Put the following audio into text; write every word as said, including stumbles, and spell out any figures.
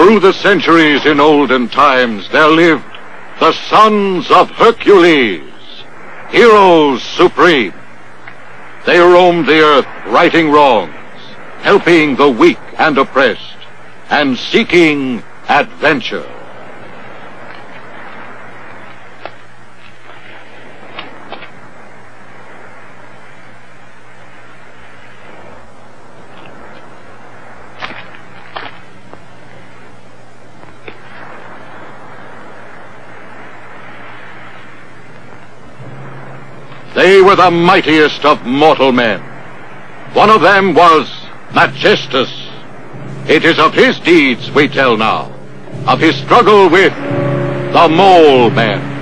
Through the centuries in olden times there lived the Sons of Hercules, heroes supreme. They roamed the earth righting wrongs, helping the weak and oppressed, and seeking adventure. They were the mightiest of mortal men. One of them was Maciste. It is of his deeds we tell now, of his struggle with the Mole Men.